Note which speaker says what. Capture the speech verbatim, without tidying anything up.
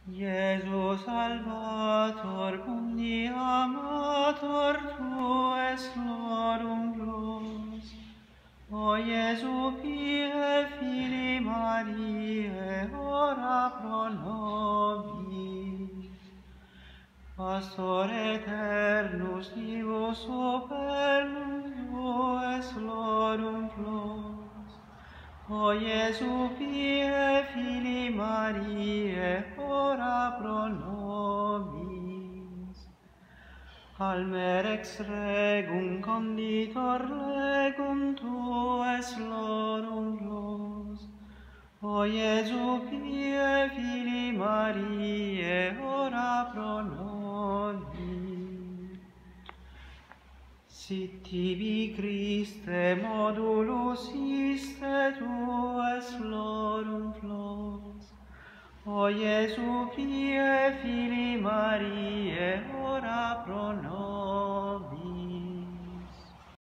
Speaker 1: Iesu Salvator, mundi amator, tu es lorum gloss. O Iesu Pie Filii Mariae, ora pro nobis. Pastor eternus, divus supernus, tu es lorum gloss. O Iesu Pie Filii Mariae, ora pro nobis. Almer ex regum conditor legum, tu es lorum gloss. O Iesu Pie Filii Mariae, ora pro nobis. Sit tibi Christe modulus iste, tu es lorum gloss. O Iesu Pie Filii Mariae, ora pro nobis.